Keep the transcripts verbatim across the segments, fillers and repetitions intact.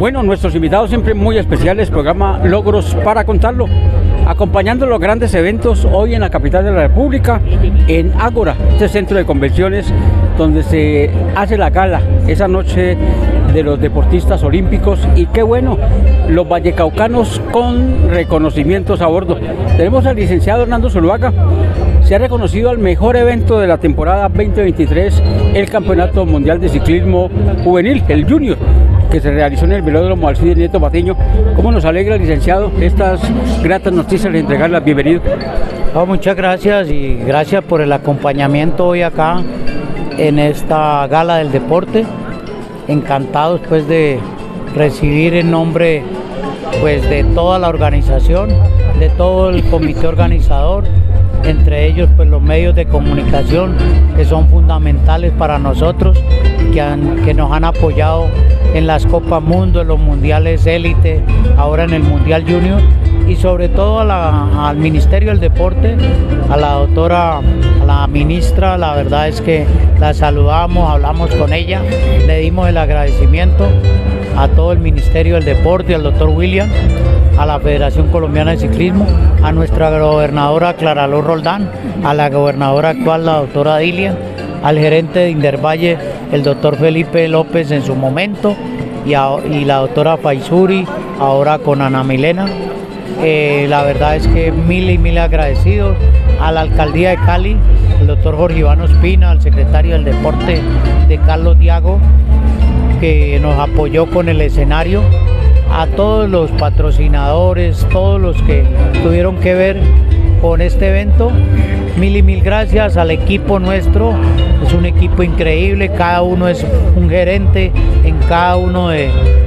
Bueno, nuestros invitados siempre muy especiales, programa Logros para contarlo, acompañando los grandes eventos hoy en la capital de la República, en Ágora, este centro de convenciones donde se hace la gala esa noche de los deportistas olímpicos, y qué bueno, los vallecaucanos con reconocimientos a bordo. Tenemos al licenciado Hernando Zuluaga. Se ha reconocido al mejor evento de la temporada veinte veintitrés, el Campeonato Mundial de Ciclismo Juvenil, el Junior, que se realizó en el velódromo Alcides Nieto Patiño. ¿Cómo nos alegra, licenciado, estas gratas noticias de entregarlas? Bienvenido. Oh, muchas gracias, y gracias por el acompañamiento hoy acá en esta gala del deporte. Encantados pues de recibir en nombre pues de toda la organización, de todo el comité organizador, entre ellos pues los medios de comunicación que son fundamentales para nosotros, que, han, que nos han apoyado en las Copas Mundo, en los mundiales élite, ahora en el Mundial Junior, y sobre todo a la, al Ministerio del Deporte, a la doctora, a la ministra. La verdad es que la saludamos, hablamos con ella, le dimos el agradecimiento a todo el Ministerio del Deporte, al doctor William, a la Federación Colombiana de Ciclismo, a nuestra gobernadora Clara Luz Roldán, a la gobernadora actual, la doctora Dilia, al gerente de Indervalle, el doctor Felipe López en su momento, y, a, y la doctora Faisuri, ahora con Ana Milena. Eh, la verdad es que mil y mil agradecidos a la alcaldía de Cali, el doctor Jorge Iván Ospina, al secretario del Deporte de Carlos Diago, que nos apoyó con el escenario, a todos los patrocinadores, todos los que tuvieron que ver con este evento, mil y mil gracias al equipo nuestro. Es un equipo increíble, cada uno es un gerente en cada uno de,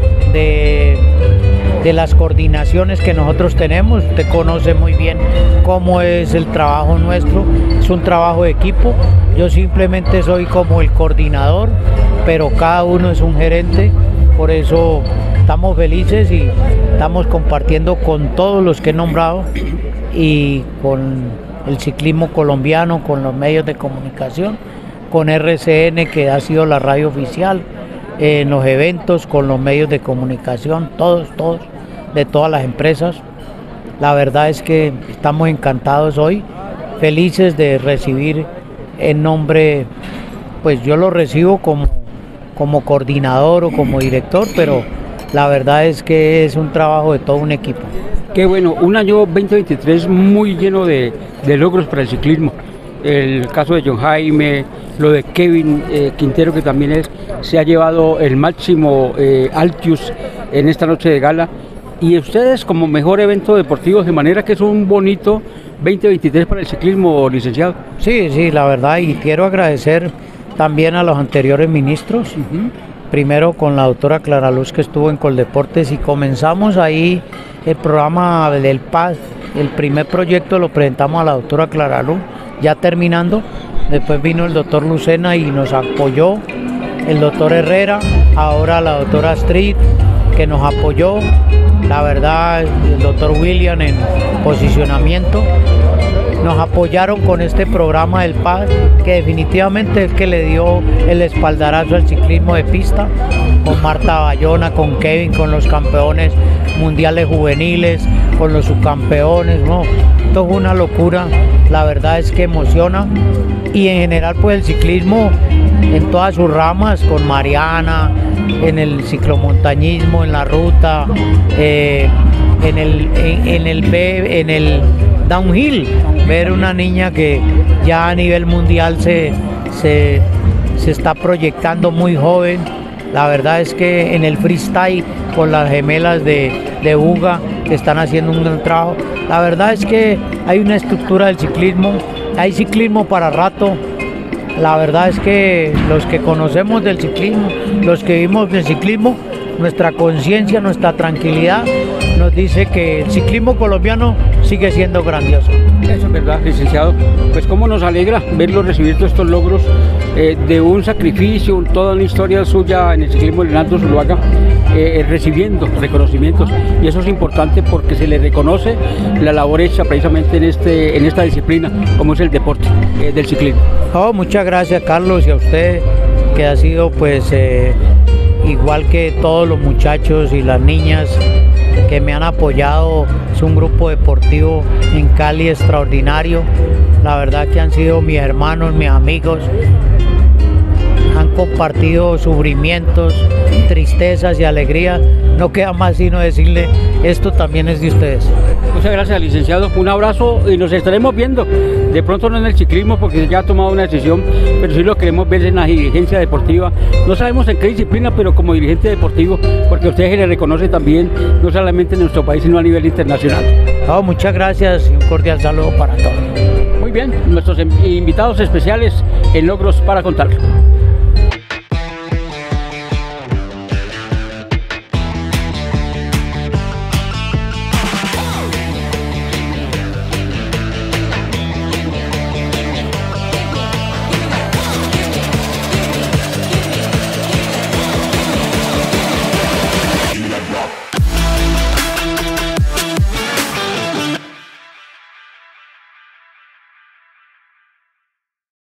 de, de las coordinaciones que nosotros tenemos. Usted conoce muy bien cómo es el trabajo nuestro, es un trabajo de equipo. Yo simplemente soy como el coordinador, pero cada uno es un gerente, por eso estamos felices y estamos compartiendo con todos los que he nombrado y con el ciclismo colombiano, con los medios de comunicación, con R C N, que ha sido la radio oficial, eh, en los eventos, con los medios de comunicación, todos, todos, de todas las empresas. La verdad es que estamos encantados hoy, felices de recibir en nombre, pues yo lo recibo como, como coordinador o como director, pero la verdad es que es un trabajo de todo un equipo. Qué bueno, un año veinte veintitrés muy lleno de, de logros para el ciclismo. El caso de John Jaime, lo de Kevin eh, Quintero, que también es, se ha llevado el máximo eh, Altius en esta noche de gala. Y ustedes como mejor evento deportivo, de manera que es un bonito veinte veintitrés para el ciclismo, licenciado. Sí, sí, la verdad, y quiero agradecer también a los anteriores ministros. Uh-huh. Primero con la doctora Clara Luz, que estuvo en Coldeportes, y comenzamos ahí el programa del P A S. El primer proyecto lo presentamos a la doctora Clara Luz, ya terminando. Después vino el doctor Lucena y nos apoyó, el doctor Herrera, ahora la doctora Astrid, que nos apoyó. La verdad, el doctor William en posicionamiento. Nos apoyaron con este programa del P A S, que definitivamente es que le dio el espaldarazo al ciclismo de pista, con Marta Bayona, con Kevin, con los campeones mundiales juveniles, con los subcampeones, ¿no? Esto es una locura, la verdad es que emociona, y en general pues el ciclismo en todas sus ramas, con Mariana, en el ciclomontañismo, en la ruta, eh, en el en, en el B, en el downhill, ver una niña que ya a nivel mundial se, se, se está proyectando muy joven. La verdad es que en el freestyle con las gemelas de, de Uga, que están haciendo un gran trabajo. La verdad es que hay una estructura del ciclismo, hay ciclismo para rato. La verdad es que los que conocemos del ciclismo, los que vivimos del ciclismo, nuestra conciencia, nuestra tranquilidad nos dice que el ciclismo colombiano sigue siendo grandioso. Eso es verdad, licenciado. Pues cómo nos alegra verlo recibir todos estos logros eh, de un sacrificio, toda una historia suya en el ciclismo de Hernando Zuluaga, eh, recibiendo reconocimientos, y eso es importante porque se le reconoce la labor hecha precisamente en, este, en esta disciplina, como es el deporte eh, del ciclismo. Oh, muchas gracias, Carlos, y a usted, que ha sido pues... Eh, igual que todos los muchachos y las niñas que me han apoyado. Es un grupo deportivo en Cali extraordinario. La verdad que han sido mis hermanos, mis amigos. Han compartido sufrimientos, tristezas y alegrías. No queda más sino decirle, esto también es de ustedes. Muchas gracias, licenciado. Un abrazo y nos estaremos viendo. De pronto no en el ciclismo porque ya ha tomado una decisión, pero sí lo queremos ver en la dirigencia deportiva. No sabemos en qué disciplina, pero como dirigente deportivo, porque a usted se le reconoce también, no solamente en nuestro país, sino a nivel internacional. Oh, muchas gracias y un cordial saludo para todos. Muy bien, nuestros invitados especiales en Logros para Contarlo.